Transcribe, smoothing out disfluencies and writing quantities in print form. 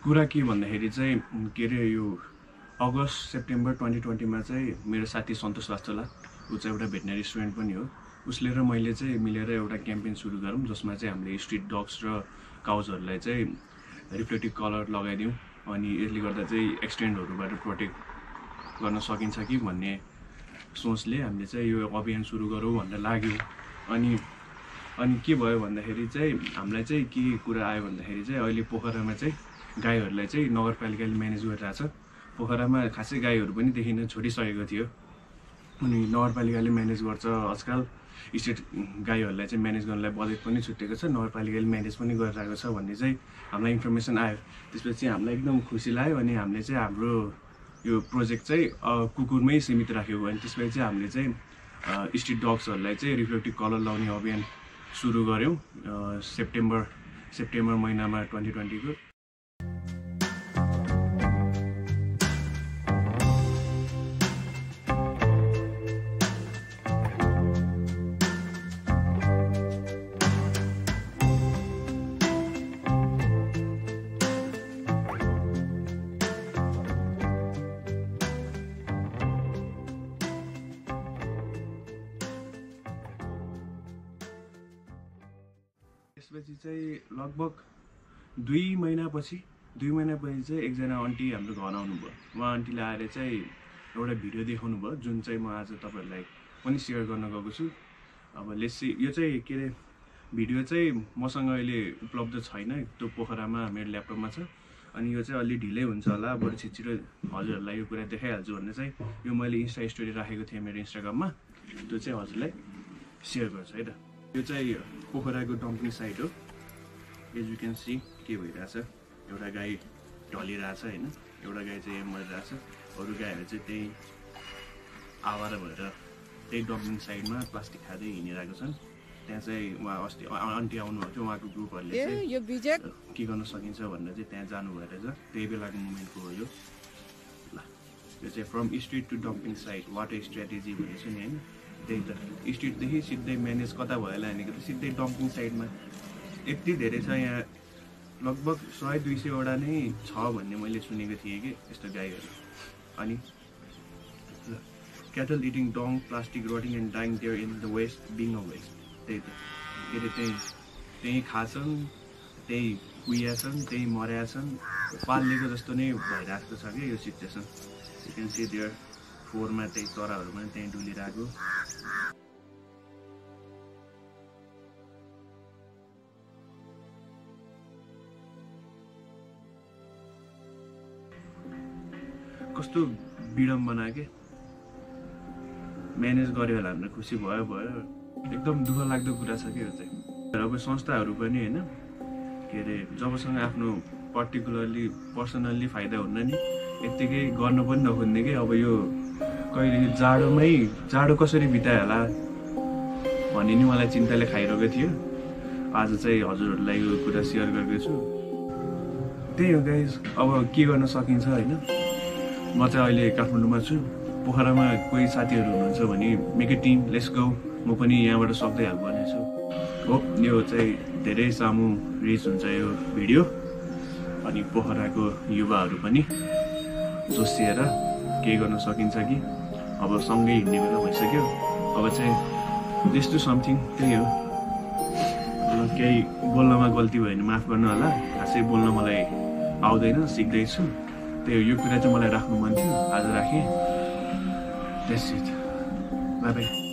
कुरा के भन्दाखेरि चाहिँ के अरे यो अगस्त सेप्टेम्बर 2020 मा चाहिँ मेरो साथी सन्तोष वास्तोला ऊ चाहिँ एउटा भेटनरी स्टुडेन्ट पनि हो। उसले र मैले चाहिँ मिलेर एउटा क्याम्पेन सुरु गरौँ जसमा चाहिँ हामीले स्ट्रिट डग्स र काउजहरूलाई चाहिँ रिफ्लेक्टिभ कलर लगाइदिउँ अनि यसले गर्दा चाहिँ एक्सिडेन्टहरूबाट प्रोटेक्ट गर्न सकिन्छ कि भन्ने सोचले हामीले चाहिँ यो अभियान सुरु गरौँ भनेर लाग्यो। अनि के भयो भन्दाखेरि चाहिँ हामीलाई चाहिँ के कुरा आयो भन्दाखेरि चाहिँ अहिले पोखरामा चाहिँ गाईहरूलाई चाहिँ नगरपालिकाले म्यानेज गरिरहेछ। पोखरामा खासै गाईहरू पनि देखिन छोडिसकेको थियो अनि नगरपालिकाले म्यानेज गर्छ। आजकल स्टेट गाईहरूलाई चाहिँ म्यानेज गर्नलाई बजेट पनि छुटेको छ, नगरपालिकाले म्यानेज पनि गरिरहेको छ भन्ने चाहिँ हामीलाई इन्फर्मेसन आयो। त्यसपछि हामीलाई एकदम खुसी लाग्यो अनि हामीले चाहिँ हाम्रो यो प्रोजेक्ट चाहिँ कुकुरमै सीमित राख्यौँ। अनि त्यसपछि चाहिँ हामीले चाहिँ स्ट्रिट डग्सहरूलाई चाहिँ रिफ्लेक्टिभ कलर लाउने अभियान सुरु गऱ्यौँ सेप्टेम्बर महिनामा 2020 को। त्यसपछि चाहिँ लगभग 2 महिनापछि चाहिँ एकजना आन्टी हाम्रो घर आउनुभयो। उहाँ आन्टीले आएर चाहिँ एउटा भिडियो देखाउनु भयो जुन चाहिँ म आज तपाईँहरूलाई पनि सेयर गर्न गएको छु। अब लेट्स यो चाहिँ के अरे भिडियो चाहिँ मसँग अहिले उपलब्ध छैन, त्यो पोखरामा मेरो ल्यापटपमा छ। अनि यो चाहिँ अलि ढिलै हुन्छ होला, बरु छिटो हजुरहरूलाई यो कुरा देखाइहाल्छु भन्ने चाहिँ यो मैले इन्स्टा स्टोरी राखेको थिएँ मेरो इन्स्टाग्राममा, त्यो चाहिँ हजुरलाई सेयर गर्छु है त। यो चाहिँ पोखराको डम्पिङ साइट हो। एज यु क्यान सी के भइरहेछ, एउटा गाई ढलिरहेछ होइन, एउटा गाई चाहिँ मरिरहेछ, अरू गाईहरू चाहिँ त्यही आवारा भएर त्यही डम्पिङ साइडमा प्लास्टिक खाँदै हिँडिरहेको छन्। त्यहाँ चाहिँ उहाँ अस्ति आन्टी आउनुभएको थियो, उहाँको ग्रुपहरूले चाहिँ के गर्न सकिन्छ भनेर चाहिँ त्यहाँ जानुभयो रहेछ। त्यही बेलाको मुभमेन्टको हो यो। ल यो चाहिँ from street to dumping site what a strategy भनेको छ नि होइन। त्यही त स्ट्रिटदेखि सिधै म्यानेज कता भयो लानेको त सिधै डम्पिङ साइडमा यति धेरै छ। यहाँ लगभग 100-200 वटा नै छ भन्ने मैले सुनेको थिएँ कि यस्तो गाईहरू। अनि cattle eating dung plastic rotting and dying there in the waste being a waste. त्यही त के अरे त्यही खाछन्, त्यही कुहियाछन्, त्यही मर्याछन्, पालिएको जस्तो नै भइरहेको छ कि यो situation. You can see there फोहोरमा त्यही चराहरू पनि त्यहीँ डुलिरहेको। कस्तो विडम्बना के म्यानेज गर्यो होला भनेर खुसी भयो एकदम दुःख लाग्दो कुरा छ कि यो चाहिँ। अब संस्थाहरू पनि होइन के अरे जबसँग आफ्नो पर्सनल्ली फाइदा हुन्न नि यत्तिकै गर्नु पनि नखोज्ने कि अब यो कहिले जाडो कसरी बितायो होला भन्ने नि मलाई चिन्ताले खाइरहेको थियो। आज चाहिँ हजुरहरूलाई यो कुरा सेयर गरेको छु। त्यही हो गाइस, अब के गर्न सकिन्छ होइन। म चाहिँ अहिले काठमाडौँमा छु। पोखरामा कोही साथीहरू हुनुहुन्छ भने make a team, let's go. म पनि यहाँबाट सक्दै हाल्ने छु। हो यो चाहिँ धेरै सामु रिच हुन्छ यो भिडियो। अनि पोखराको युवाहरू पनि जोसिएर केही गर्न सकिन्छ कि अब सँगै हिँड्ने बेला भइसक्यो। अब चाहिँ जस्ट डु समथिङ। त्यही हो, केही बोल्नमा गल्ती भयो भने माफ गर्नु होला। खासै बोल्न मलाई आउँदैन, सिक्दैछु। त्यही हो, यो कुरा चाहिँ मलाई राख्नु मन थियो, आज राखेँ। That's it, bye by.